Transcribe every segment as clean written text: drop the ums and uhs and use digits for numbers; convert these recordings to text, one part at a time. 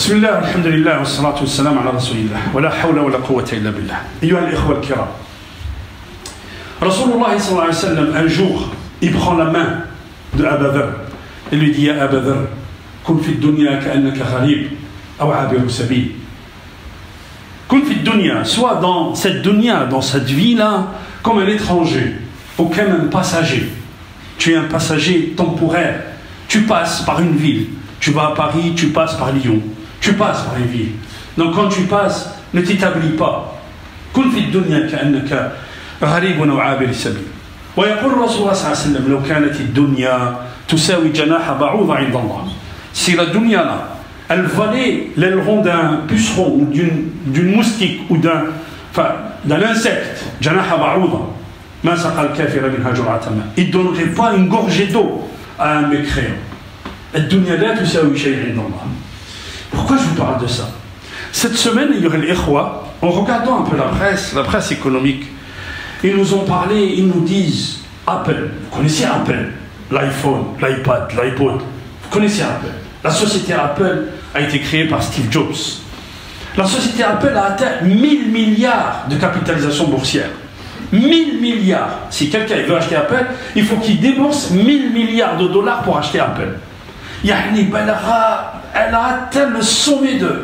بسم الله الحمد لله والصلاة والسلام على رسول الله ولا حول ولا قوة إلا بالله. أيها الإخوة الكرام, Rasulullah sallallahu alayhi wa sallam, un jour, il prend la main de Abu Dharr et lui dit: Ya Abu Dharr, kun fi dunya ka'annaka gharib aw abiru sabil. Kun fi dunya, sois dans cette dunya, dans cette vie-là, comme un étranger, ou comme un passager. Tu es un passager temporaire. Tu passes par une ville. Tu vas à Paris, tu passes par Lyon. Tu passes par une ville. Donc quand tu passes, ne t'établis pas. Kun fi dunya ka'annaka غريب أو عابر سبيل. ويقول الرسول صلى الله عليه وسلم: لو كانت الدنيا تساوي جناح بعوضة عند الله. Si la dunya là, elle valait l'aileron d'un puceron ou d'une moustique ou d'un insecte, جناح بعوضة, ما سقى الكافر منها جرعة ماء. Il ne donnerait pas une gorgée d'eau à un mécréant. الدنيا لا تساوي شيء عند الله. Pourquoi je vous parle de ça? Cette semaine, il y aurait l'Ikhwa, en regardant un peu la presse économique, ils nous ont parlé, ils nous disent Apple, vous connaissez Apple, l'iPhone, l'iPad, l'iPod, vous connaissez Apple. La société Apple a été créée par Steve Jobs. La société Apple a atteint 1000 milliards de capitalisation boursière. 1000 milliards. Si quelqu'un veut acheter Apple, il faut qu'il débourse 1000 milliards de dollars pour acheter Apple. Yani, elle a atteint le sommet de.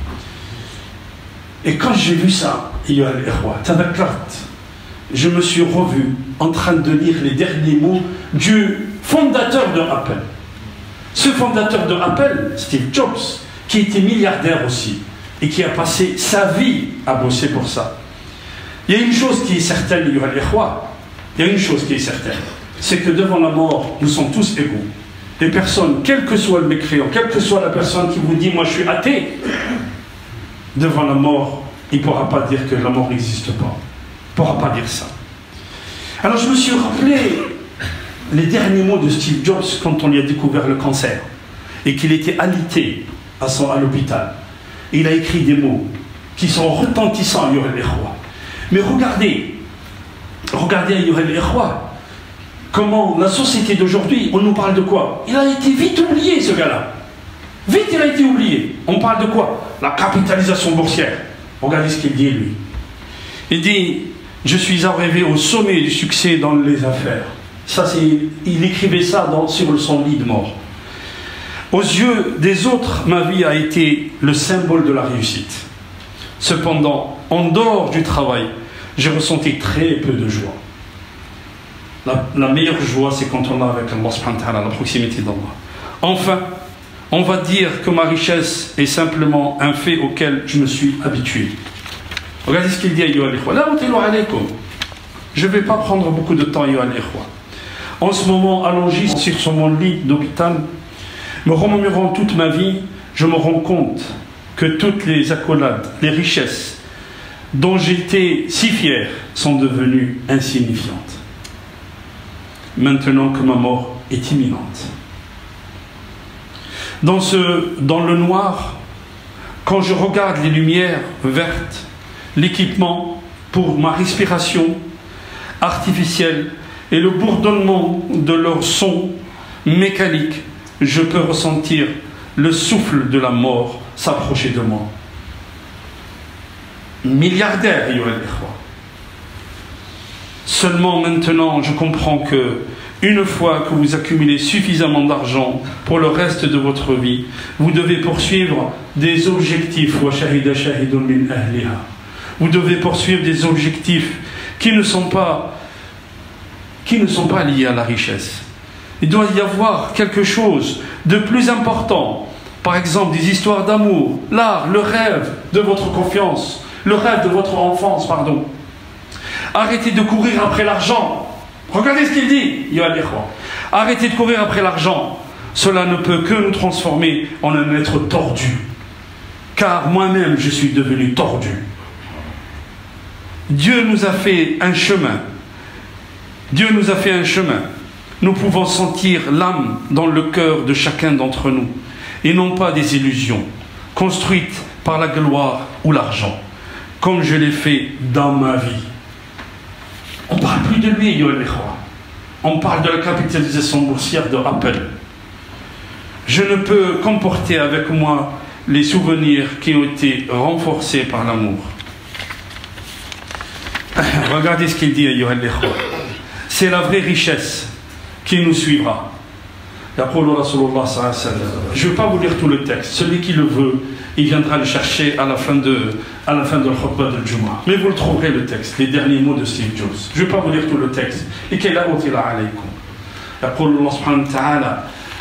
Et quand j'ai vu ça, il y a l'Ikhwa, je me suis revu en train de lire les derniers mots du fondateur de Apple. Ce fondateur de Apple, Steve Jobs, qui était milliardaire aussi et qui a passé sa vie à bosser pour ça. Il y a une chose qui est certaine, il y a une chose qui est certaine, c'est que devant la mort, nous sommes tous égaux. Les personnes, quel que soit le mécréant, quelle que soit la personne qui vous dit « moi je suis athée », devant la mort, il ne pourra pas dire que la mort n'existe pas. Il ne pourra pas dire ça. Alors je me suis rappelé les derniers mots de Steve Jobs quand on lui a découvert le cancer et qu'il était alité à l'hôpital. Il a écrit des mots qui sont retentissants à Yohel Ikhwa. Mais regardez à Yohel Ikhwa, comment la société d'aujourd'hui, on nous parle de quoi? Il a été vite oublié, ce gars-là. Vite, il a été oublié. On parle de quoi? La capitalisation boursière. Regardez ce qu'il dit, lui. Il dit: je suis arrivé au sommet du succès dans les affaires. Ça, il écrivait ça sur son lit de mort. Aux yeux des autres, ma vie a été le symbole de la réussite. Cependant, en dehors du travail, j'ai ressenti très peu de joie. La meilleure joie, c'est quand on est avec Allah subhanahu wa ta'ala, la proximité d'Allah. Enfin, on va dire que ma richesse est simplement un fait auquel je me suis habitué. Regardez ce qu'il dit à Ayyuha al-Ikhwa. Je ne vais pas prendre beaucoup de temps, Ayyuha al-Ikhwa. En ce moment, allongé sur mon lit d'hôpital, me remémorant toute ma vie, je me rends compte que toutes les accolades, les richesses dont j'étais si fier sont devenues insignifiantes. Maintenant que ma mort est imminente. Dans le noir, quand je regarde les lumières vertes, l'équipement pour ma respiration artificielle et le bourdonnement de leur son mécanique, je peux ressentir le souffle de la mort s'approcher de moi. Milliardaire, seulement maintenant je comprends que une fois que vous accumulez suffisamment d'argent pour le reste de votre vie, vous devez poursuivre des objectifs. Vous devez poursuivre des objectifs qui ne sont pas liés à la richesse. Il doit y avoir quelque chose de plus important. Par exemple, des histoires d'amour, l'art, le rêve de votre confiance, le rêve de votre enfance, pardon. Arrêtez de courir après l'argent. Regardez ce qu'il dit. Arrêtez de courir après l'argent. Cela ne peut que nous transformer en un être tordu. Car moi-même, je suis devenu tordu. Dieu nous a fait un chemin. Dieu nous a fait un chemin. Nous pouvons sentir l'âme dans le cœur de chacun d'entre nous, et non pas des illusions construites par la gloire ou l'argent, comme je l'ai fait dans ma vie. On ne parle plus de lui, on parle de la capitalisation boursière de Apple. Je ne peux qu'emporter avec moi les souvenirs qui ont été renforcés par l'amour. Regardez ce qu'il dit, ayyuha al-ikhwa. C'est la vraie richesse qui nous suivra. Je ne vais pas vous lire tout le texte. Celui qui le veut, il viendra le chercher à la fin de l'khutbah de Jumu'ah. Mais vous le trouverez le texte, les derniers mots de Steve Jobs. Je ne vais pas vous lire tout le texte. Et qu'il a ôté alaykum. يقول الله سبحانه وتعالى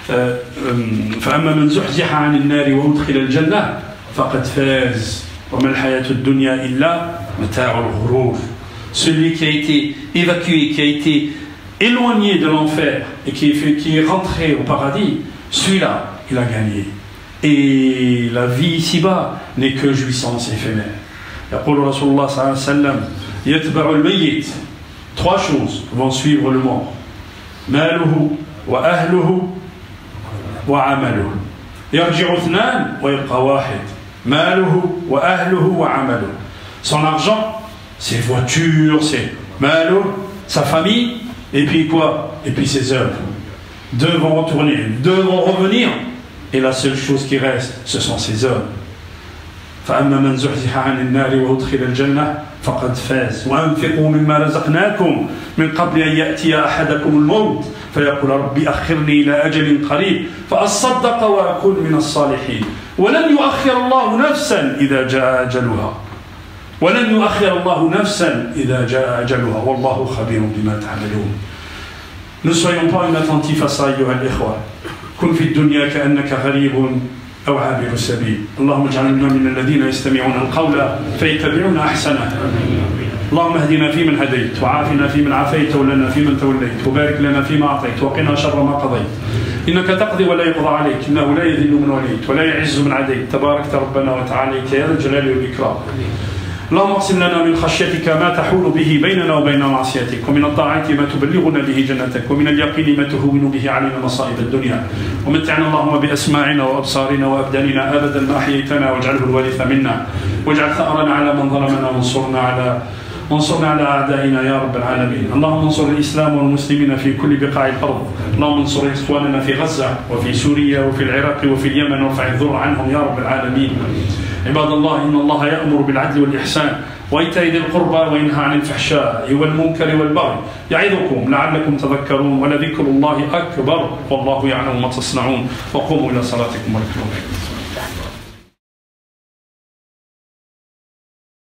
فأما من زحزح عن النار وأدخل الجنة فقد فاز وما الحياة الدنيا إلا متاع الغرور. Celui qui a été évacué, qui a été éloigné de l'enfer et qui est rentré au paradis, celui-là, il a gagné. Et la vie ici-bas n'est que jouissance éphémère. يقول رسول الله صلى الله عليه وسلم يتبع الميت. Trois choses vont suivre le mort. ماله وأهله وعمله. يرجع اثنان ويبقى واحد. ماله وأهله وعمله. Son argent, ses voitures, ses malos, sa famille, et puis quoi? Et puis ses œuvres. Deux vont retourner, deux vont revenir, et la seule chose qui reste, ce sont ses œuvres. فأما من زحزح عن النار وأدخل الجنة فقد فاز وأنفقوا مما رزقناكم من قبل أن يأتي أحدكم الموت فيقول ربي أخرني إلى أجل قريب فأصدق وأكون من الصالحين ولن يؤخر الله نفسا إذا جاء أجلها ولن يؤخر الله نفسا إذا جاء أجلها والله خبير بما تعملون. Ne soyons pas inattentifs à ça, أيها الإخوة. كن في الدنيا كأنك غريب أو عابر السبيل. اللهم اجعلنا من الذين يستمعون القول فيتبعون أحسنه. اللهم اهدنا فيمن هديت وعافنا فيمن عافيت ولنا فيمن توليت وبارك لنا فيما أعطيت وقنا شر ما قضيت إنك تقضي ولا يقضى عليك إنه لا يذل من وليت ولا يعز من عديت تباركت ربنا وتعاليت يا ذا الجلال والإكرام. اللهم اقسم لنا من خشيتك ما تحول به بيننا وبين معصيتك ومن الطاعة ما تبلغنا به جنتك ومن اليقين ما تهون به علينا مصائب الدنيا ومتعنا اللهم بأسماعنا وأبصارنا وأبداننا أبدا ما أحييتنا واجعله الوارث منا واجعل ثأرنا على من ظلمنا وانصرنا على أعدائنا يا رب العالمين. اللهم انصر الإسلام والمسلمين في كل بقاع الأرض. اللهم انصر إخواننا في غزة وفي سوريا وفي العراق وفي اليمن وارفع الضر عنهم يا رب العالمين. عباد الله إن الله يأمر بالعدل والإحسان وإيتاء ذي القربى وينهى عن الفحشاء والمنكر والبغي يعظكم لعلكم تذكرون ولذكر الله أكبر والله يعلم ما تصنعون وقوموا إلى صلاتكم ورحمة الله.